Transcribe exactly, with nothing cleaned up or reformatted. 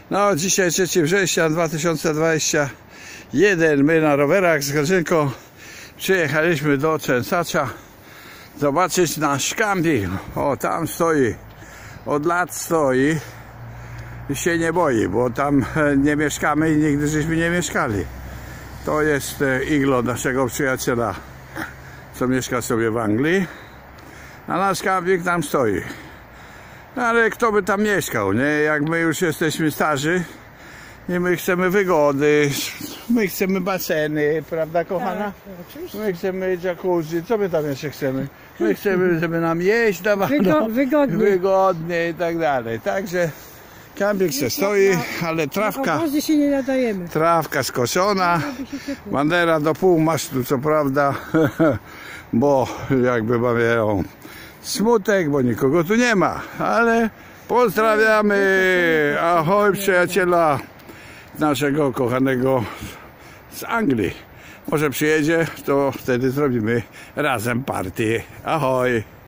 No, dzisiaj trzeciego września dwa tysiące dwudziestego pierwszego. My na rowerach z Grażynką przyjechaliśmy do Częsacza zobaczyć nasz camping. O, tam stoi, od lat stoi i się nie boi, bo tam nie mieszkamy i nigdy żeśmy nie mieszkali. To jest iglo naszego przyjaciela, co mieszka sobie w Anglii, a nasz camping tam stoi. Ale kto by tam mieszkał, nie? Jak my już jesteśmy starzy i my chcemy wygody, my chcemy baseny, prawda, kochana? Tak, oczywiście. My chcemy jacuzzi, co my tam jeszcze chcemy? My chcemy, żeby nam jeść dawano, Wygo wygodnie. wygodnie i tak dalej. Także camping się stoi, ale trawka, obozy się nie nadajemy. trawka skoszona, bandera do pół masztu, co prawda, bo jakby mawiają smutek, bo nikogo tu nie ma, ale pozdrawiamy, ahoj przyjaciela naszego kochanego z Anglii. Może przyjedzie, to wtedy zrobimy razem partię. Ahoj!